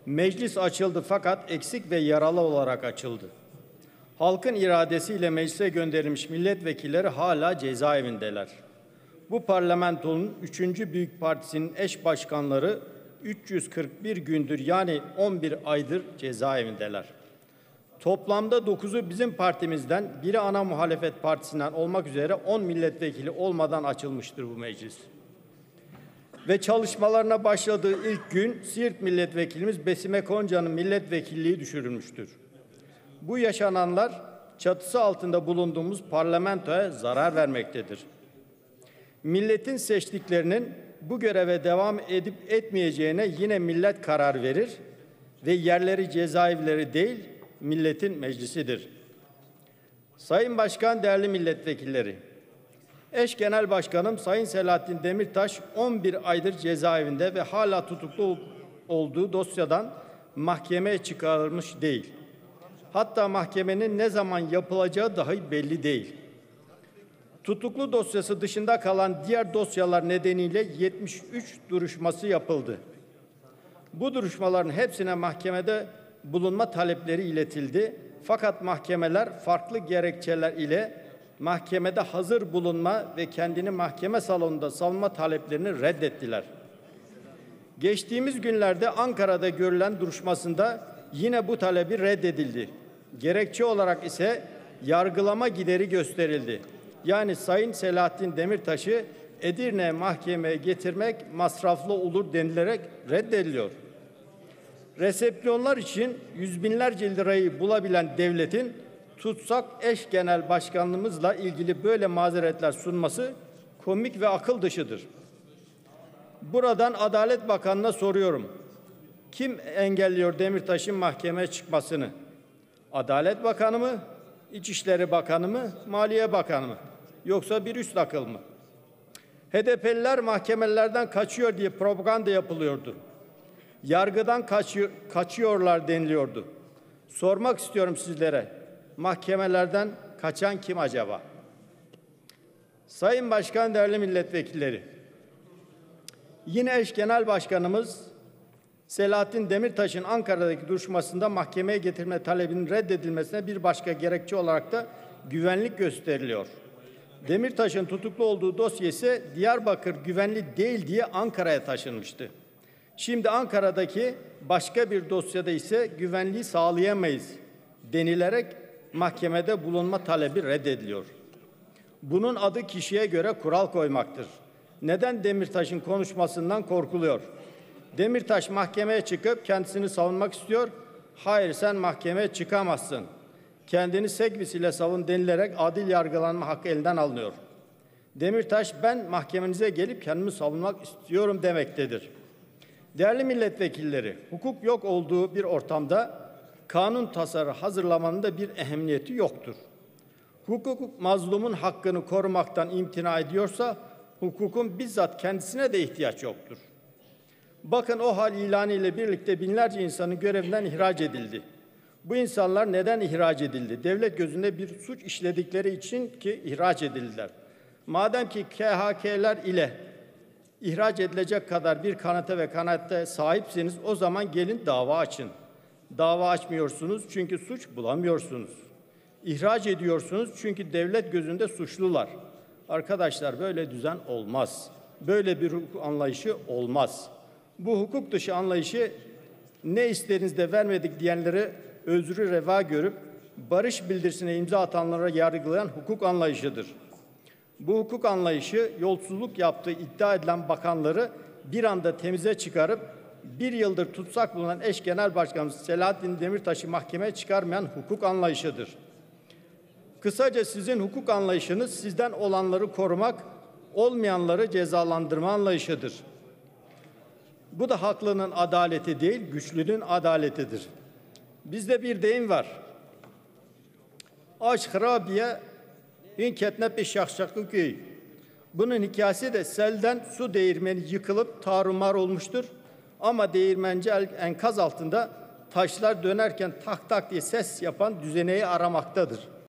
Meclis açıldı fakat eksik ve yaralı olarak açıldı. Halkın iradesiyle meclise gönderilmiş milletvekilleri hala cezaevindeler. Bu parlamentonun 3. büyük partisinin eş başkanları 341 gündür yani 11 aydır cezaevindeler. Toplamda 9'u bizim partimizden, biri ana muhalefet partisinden olmak üzere 10 milletvekili olmadan açılmıştır bu meclis. Ve çalışmalarına başladığı ilk gün Siirt milletvekilimiz Besime Konca'nın milletvekilliği düşürülmüştür. Bu yaşananlar çatısı altında bulunduğumuz parlamentoya zarar vermektedir. Milletin seçtiklerinin bu göreve devam edip etmeyeceğine yine millet karar verir ve yerleri cezaevleri değil, milletin meclisidir. Sayın Başkan, değerli milletvekilleri, eş genel başkanım Sayın Selahattin Demirtaş 11 aydır cezaevinde ve hala tutuklu olduğu dosyadan mahkemeye çıkarılmış değil. Hatta mahkemenin ne zaman yapılacağı dahi belli değil. Tutuklu dosyası dışında kalan diğer dosyalar nedeniyle 73 duruşması yapıldı. Bu duruşmaların hepsine mahkemede bulunma talepleri iletildi. Fakat mahkemeler farklı gerekçeler ile mahkemede hazır bulunma ve kendini mahkeme salonunda savunma taleplerini reddettiler. Geçtiğimiz günlerde Ankara'da görülen duruşmasında yine bu talebi reddedildi. Gerekçe olarak ise yargılama gideri gösterildi. Yani Sayın Selahattin Demirtaş'ı Edirne mahkemeye getirmek masraflı olur denilerek reddediliyor. Resepsiyonlar için yüz binlerce lirayı bulabilen devletin tutsak eş genel başkanlığımızla ilgili böyle mazeretler sunması komik ve akıl dışıdır. Buradan Adalet Bakanı'na soruyorum. Kim engelliyor Demirtaş'ın mahkemeye çıkmasını? Adalet Bakanı mı? İçişleri Bakanı mı? Maliye Bakanı mı? Yoksa bir üst akıl mı? HDP'liler mahkemelerden kaçıyor diye propaganda yapılıyordu. Yargıdan kaçıyorlar deniliyordu. Sormak istiyorum sizlere, mahkemelerden kaçan kim acaba? Sayın Başkan, değerli milletvekilleri, yine eş genel başkanımız Selahattin Demirtaş'ın Ankara'daki duruşmasında mahkemeye getirme talebinin reddedilmesine bir başka gerekçe olarak da güvenlik gösteriliyor. Demirtaş'ın tutuklu olduğu dosya ise Diyarbakır güvenli değil diye Ankara'ya taşınmıştı. Şimdi Ankara'daki başka bir dosyada ise güvenliği sağlayamayız denilerek mahkemede bulunma talebi reddediliyor. Bunun adı kişiye göre kural koymaktır. Neden Demirtaş'ın konuşmasından korkuluyor? Demirtaş mahkemeye çıkıp kendisini savunmak istiyor. Hayır, sen mahkemeye çıkamazsın. Kendini sekvis ile savun denilerek adil yargılanma hakkı elinden alınıyor. Demirtaş, ben mahkemenize gelip kendimi savunmak istiyorum demektedir. Değerli milletvekilleri, hukuk yok olduğu bir ortamda kanun tasarı hazırlamanın da bir ehemmiyeti yoktur. Hukuk mazlumun hakkını korumaktan imtina ediyorsa hukukun bizzat kendisine de ihtiyaç yoktur. Bakın, o hal ilanı ile birlikte binlerce insanın görevinden ihraç edildi. Bu insanlar neden ihraç edildi? Devlet gözünde bir suç işledikleri için ki ihraç edildiler. Madem ki KHK'ler ile ihraç edilecek kadar bir kanıta ve kanaate sahipseniz o zaman gelin dava açın. Dava açmıyorsunuz çünkü suç bulamıyorsunuz. İhraç ediyorsunuz çünkü devlet gözünde suçlular. Arkadaşlar, böyle düzen olmaz. Böyle bir hukuk anlayışı olmaz. Bu hukuk dışı anlayışı ne isteriniz de vermedik diyenleri özrü reva görüp barış bildirisine imza atanlara yargılayan hukuk anlayışıdır. Bu hukuk anlayışı yolsuzluk yaptığı iddia edilen bakanları bir anda temize çıkarıp bir yıldır tutsak bulunan eş genel başkanımız Selahattin Demirtaş'ı mahkemeye çıkarmayan hukuk anlayışıdır. Kısaca sizin hukuk anlayışınız sizden olanları korumak, olmayanları cezalandırma anlayışıdır. Bu da haklının adaleti değil, güçlünün adaletidir. Bizde bir deyim var. Aç harabiye inketne bir şakşaklı köy. Bunun hikayesi de selden su değirmeni yıkılıp tarumar olmuştur. Ama değirmenci enkaz altında taşlar dönerken tak tak diye ses yapan düzeneyi aramaktadır.